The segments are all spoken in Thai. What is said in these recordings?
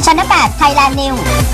ชั้น 8 Thailand New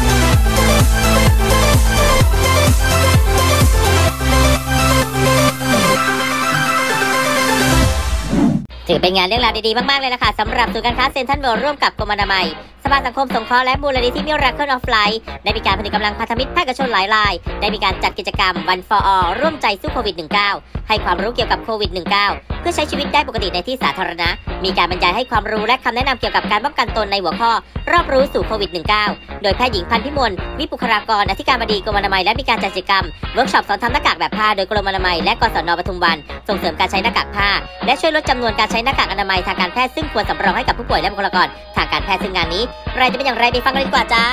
ถือเป็นงานเรื่องราวดีๆมากๆเลยล่ะค่ะสำหรับศูนย์การค้าเซ็นทรัลเวิลด์ร่วมกับกรมอนามัยสภาสังคมสงเคราะห์และมูลนิธิมิราเคิลออฟไลฟ์ได้มีการผนึกกำลังพันธมิตรภาคเอกชนหลายรายได้มีการจัดกิจกรรม One for All ร่วมใจสู้โควิด -19 ให้ความรู้เกี่ยวกับโควิด -19 เพื่อใช้ชีวิตได้ปกติในที่สาธารณะมีการบรรยายให้ความรู้และคำแนะนำเกี่ยวกับการป้องกันตนในหัวข้อรอบรู้สู่โควิด -19 โดยแพทย์หญิงพันธุ์พิมลวิปุครากรอธิการบดีกรมอนามัยและมีการจัดกิจกรรมเวิร์กช็อปสอนทำหน้ากากแบบผ้าโดยกรมอนามัยและกสน.ปทุมวันส่งเสริมการใช้หน้ากากผ้าและช่วยลดจำนวนการใช้หน้ากากอนามัยทางการแพทย์ซึ่งควรสำรองให้กับผู้ป่วยและบุคลากรทางการแพทย์ซึ่งงานนี้รายจะเป็นอย่างไรไปฟังกันดีกว่าจ้า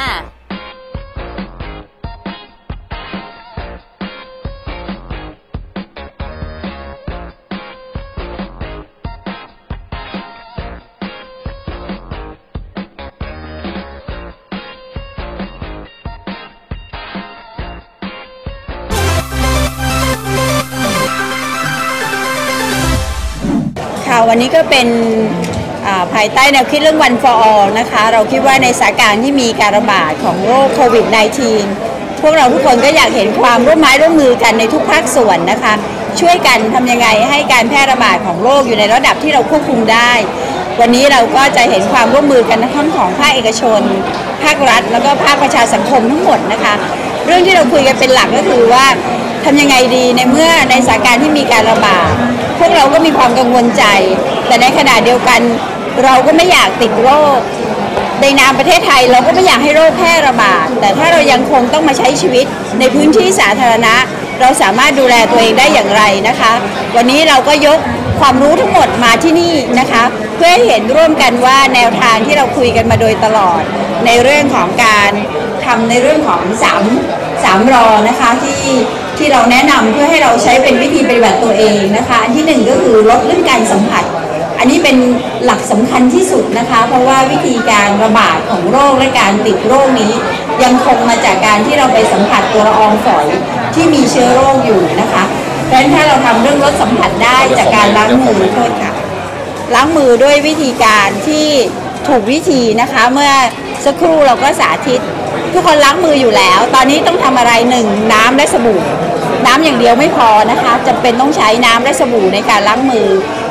วันนี้ก็เป็นภายใต้แนวคิดเรื่อง One for All นะคะเราคิดว่าในสถานการณ์ที่มีการระบาดของโรคโควิด -19 พวกเราทุกคนก็อยากเห็นความร่วมไม้ร่วมมือกันในทุกภาคส่วนนะคะช่วยกันทำยังไงให้การแพร่ระบาดของโรคอยู่ในระดับที่เราควบคุมได้วันนี้เราก็จะเห็นความร่วมมือกันทั้งของภาคเอกชนภาครัฐแล้วก็ภาคประชาสังคมทั้งหมดนะคะเรื่องที่เราคุยกันเป็นหลักก็คือว่าทำยังไงดีในเมื่อในสถานการณ์ที่มีการระบาดพวกเราก็มีความกังวลใจแต่ในขณะเดียวกันเราก็ไม่อยากติดโรคในนามประเทศไทยเราก็ไม่อยากให้โรคแพร่ระบาดแต่ถ้าเรายังคงต้องมาใช้ชีวิตในพื้นที่สาธารณะเราสามารถดูแลตัวเองได้อย่างไรนะคะวันนี้เราก็ยกความรู้ทั้งหมดมาที่นี่นะคะเพื่อให้เห็นร่วมกันว่าแนวทางที่เราคุยกันมาโดยตลอดในเรื่องของการทำในเรื่องของ3 รอนะคะที่เราแนะนำเพื่อให้เราใช้เป็นวิธีปฏิบัติตัวเองนะคะอันที่1ก็คือลดเรื่องการสัมผัสอันนี้เป็นหลักสำคัญที่สุดนะคะเพราะว่าวิธีการระบาดของโรคและการติดโรคนี้ยังคงมาจากการที่เราไปสัมผัสตัวละอองฝอยที่มีเชื้อโรคอยู่นะคะเพราะฉะนั้นถ้าเราทำเรื่องลดสัมผัสได้จากการล้างมือโทษค่ะล้างมือด้วยวิธีการที่ถูกวิธีนะคะเมื่อสักครู่เราก็สาธิตทุกคนล้างมืออยู่แล้วตอนนี้ต้องทำอะไร1น้ำและสบู่น้ำอย่างเดียวไม่พอนะคะจำเป็นต้องใช้น้ำและสบู่ในการล้างมือ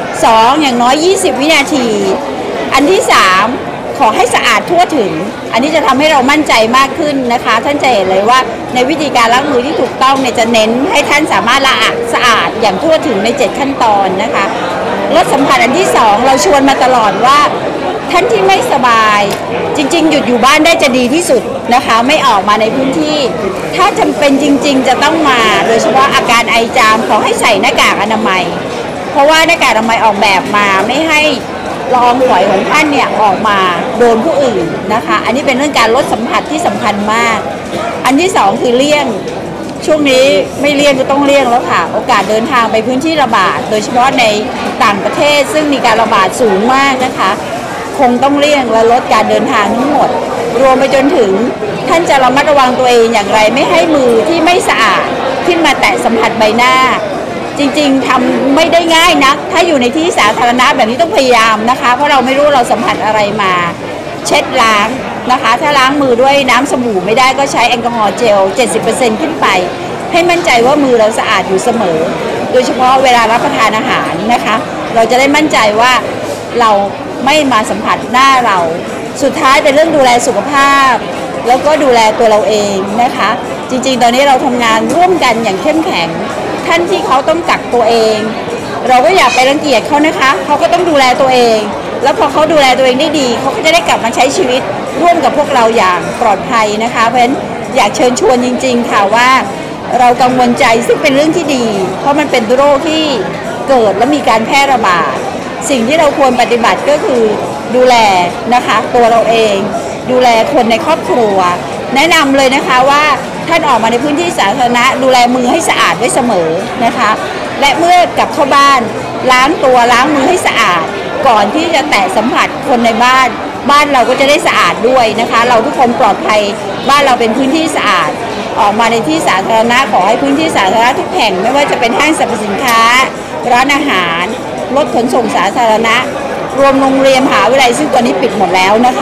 2อย่างน้อย20 วินาทีอันที่3ขอให้สะอาดทั่วถึงอันนี้จะทำให้เรามั่นใจมากขึ้นนะคะท่านจะเห็นเลยว่าในวิธีการล้างมือที่ถูกต้องเนี่ยจะเน้นให้ท่านสามารถละสะอาดอย่างทั่วถึงใน7ขั้นตอนนะคะลดสัมผัสอันที่2เราชวนมาตลอดว่าท่านที่ไม่สบายจริงๆหยุดอยู่บ้านได้จะดีที่สุดนะคะไม่ออกมาในพื้นที่ถ้าจำเป็นจริงๆจะต้องมาโดยเฉพาะอาการไอจามขอให้ใส่หน้ากากอนามัยเพราะว่าหน้ากากอนามัยออกแบบมาไม่ให้ละอองฝอยของท่านเนี่ยออกมาโดนผู้อื่นนะคะอันนี้เป็นเรื่องการลดสัมผัสที่สำคัญมากอันที่2คือเลี่ยงช่วงนี้ไม่เลี่ยงก็ต้องเลี่ยงแล้วค่ะโอกาสเดินทางไปพื้นที่ระบาดโดยเฉพาะในต่างประเทศซึ่งมีการระบาดสูงมากนะคะคงต้องเลี่ยงและลดการเดินทางทั้งหมดรวมไปจนถึงท่านจะระมัดระวังตัวเองอย่างไรไม่ให้มือที่ไม่สะอาดขึ้นมาแตะสัมผัสใบหน้าจริงๆทำไม่ได้ง่ายนักถ้าอยู่ในที่สาธารณะแบบนี้ต้องพยายามนะคะเพราะเราไม่รู้เราสัมผัสอะไรมาเช็ดล้างนะคะถ้าล้างมือด้วยน้ำสบู่ไม่ได้ก็ใช้แอลกอฮอล์เจล 70% ขึ้นไปให้มั่นใจว่ามือเราสะอาดอยู่เสมอโดยเฉพาะเวลารับประทานอาหารนะคะเราจะได้มั่นใจว่าเราไม่มาสัมผัสหน้าเราสุดท้ายเป็นเรื่องดูแลสุขภาพแล้วก็ดูแลตัวเราเองนะคะจริงๆตอนนี้เราทำงานร่วมกันอย่างเข้มแข็งท่านที่เขาต้องกักตัวเองเราก็อย่าไปรังเกียจเขานะคะเขาก็ต้องดูแลตัวเองแล้วพอเขาดูแลตัวเองได้ดีเขาก็จะได้กลับมาใช้ชีวิตร่วมกับพวกเราอย่างปลอดภัยนะคะเพราะฉะนั้นอยากเชิญชวนจริงๆค่ะว่าเรากังวลใจซึ่งเป็นเรื่องที่ดีเพราะมันเป็นโรคที่เกิดและมีการแพร่ระบาดสิ่งที่เราควรปฏิบัติก็คือดูแลนะคะตัวเราเองดูแลคนในครอบครัวแนะนำเลยนะคะว่าท่านออกมาในพื้นที่สาธารณะดูแลมือให้สะอาดไว้เสมอนะคะและเมื่อกลับเข้าบ้านล้างตัวล้างมือให้สะอาดก่อนที่จะแตะสัมผัสคนในบ้านเราก็จะได้สะอาดด้วยนะคะเราทุกคนปลอดภัยบ้านเราเป็นพื้นที่สะอาดออกมาในที่สาธารณะขอให้พื้นที่สาธารณะทุกแห่งไม่ว่าจะเป็นห้างสรรพสินค้าร้านอาหารรถขนส่งสาธารณะรวมโรงเรียนมหาวิทยาลัยซึ่งตอนนี้ปิดหมดแล้วนะคะ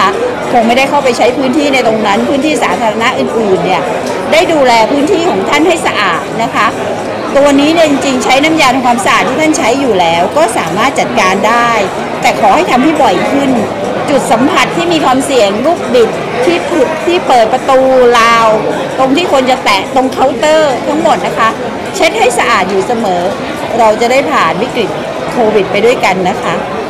คงไม่ได้เข้าไปใช้พื้นที่ในตรงนั้นพื้นที่สาธารณะอื่นๆเนี่ยได้ดูแลพื้นที่ของท่านให้สะอาดนะคะตัวนี้เนี่ยจริงๆใช้น้ำยาทำความสะอาดที่ท่านใช้อยู่แล้วก็สามารถจัดการได้แต่ขอให้ทำให้บ่อยขึ้นจุดสัมผัสที่มีความเสี่ยงลูกบิดที่เปิดประตูราวตรงที่คนจะแตะตรงเคาน์เตอร์ทั้งหมดนะคะเช็ดให้สะอาดอยู่เสมอเราจะได้ผ่านวิกฤตโควิดไปด้วยกันนะคะ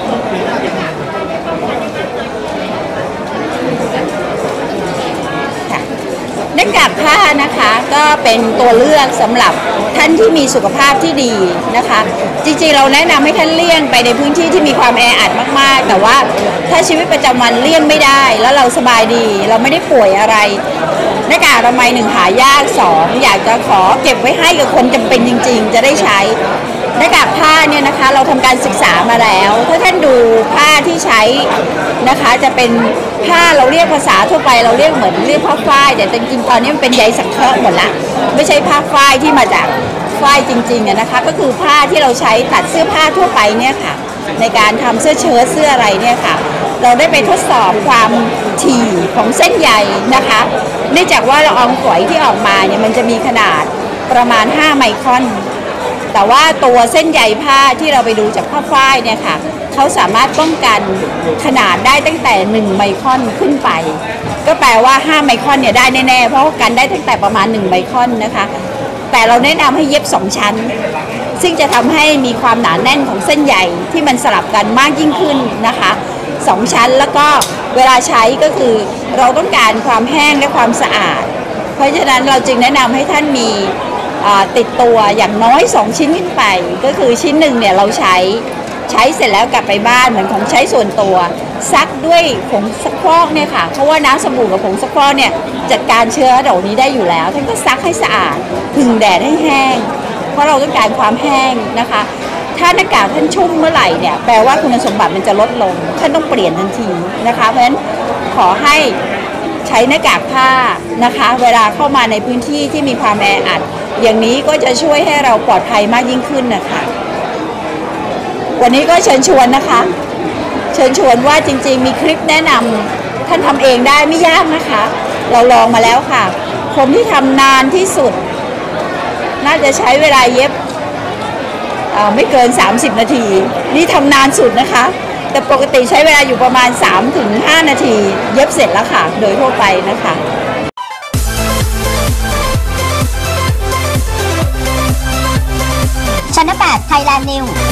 หน้ากากผ้านะคะก็เป็นตัวเลือกสำหรับท่านที่มีสุขภาพที่ดีนะคะจริงๆเราแนะนำให้ท่านเลี่ยงไปในพื้นที่ที่มีความแออัดมากๆแต่ว่าถ้าชีวิตประจำวันเลี่ยงไม่ได้แล้วเราสบายดีเราไม่ได้ป่วยอะไรหน้ากากอนามัย1หายาก2อยากจะขอเก็บไว้ให้กับคนจำเป็นจริงๆจะได้ใช้หน้ากากผ้าเนี่ยนะคะเราทำการศึกษามาแล้วถ้าท่านดูผ้าที่ใช้นะคะจะเป็นผ้าเราเรียกภาษาทั่วไปเราเรียกเหมือนเรียกผ้าฝ้ายแต่จริงๆตอนนี้มันเป็นใยสังเคราะห์หมดละไม่ใช่ผ้าฝ้ายที่มาจากฝ้ายจริงๆนะคะก็คือผ้าที่เราใช้ตัดเสื้อผ้าทั่วไปเนี่ยค่ะในการทำเสื้อเชิ้ตเสื้ออะไรเนี่ยค่ะเราได้ไปทดสอบความถี่ของเส้นใยนะคะเนื่องจากว่าละอองฝอยที่ออกมาเนี่ยมันจะมีขนาดประมาณ5ไมครอนแต่ว่าตัวเส้นใยผ้าที่เราไปดูจากผ้าฝ้ายเนี่ยค่ะเขาสามารถป้องกันขนาดได้ตั้งแต่1ไมครอนขึ้นไปก็แปลว่า5ไมครอนเนี่ยได้แน่ๆเพราะกันได้ตั้งแต่ประมาณ1ไมครอนนะคะแต่เราแนะนำให้เย็บ2ชั้นซึ่งจะทำให้มีความหนาแน่นของเส้นใยที่มันสลับกันมากยิ่งขึ้นนะคะ2ชั้นแล้วก็เวลาใช้ก็คือเราต้องการความแห้งและความสะอาดเพราะฉะนั้นเราจึงแนะนำให้ท่านมีติดตัวอย่างน้อย2ชิ้นขึ้นไปก็คือชิ้นหนึ่งเนี่ยเราใช้เสร็จแล้วกลับไปบ้านเหมือนของใช้ส่วนตัวซักด้วยผงซักฟอกเนี่ยค่ะเพราะว่าน้ำสบู่กับผงซักฟอกเนี่ยจัดการเชื้อเหล่านี้ได้อยู่แล้วท่านก็ซักให้สะอาดผึ่งแดดให้แห้งเพราะเราต้องการความแห้งนะคะถ้าหน้ากากท่านชุ่มเมื่อไหร่เนี่ยแปลว่าคุณสมบัติมันจะลดลงท่านต้องเปลี่ยนทันทีนะคะเพราะฉะนั้นขอให้ใช้หน้ากากผ้านะคะเวลาเข้ามาในพื้นที่ที่มีความแออัดอย่างนี้ก็จะช่วยให้เราปลอดภัยมากยิ่งขึ้นนะคะวันนี้ก็เชิญชวนนะคะเชิญชวนว่าจริงๆมีคลิปแนะนำท่านทำเองได้ไม่ยากนะคะเราลองมาแล้วค่ะคนที่ทำนานที่สุดน่าจะใช้เวลาเย็บไม่เกิน30นาทีนี่ทำนานสุดนะคะแต่ปกติใช้เวลาอยู่ประมาณ 3-5 นาทีเย็บเสร็จแล้วค่ะโดยทั่วไปนะคะ Channel 8 Thailand News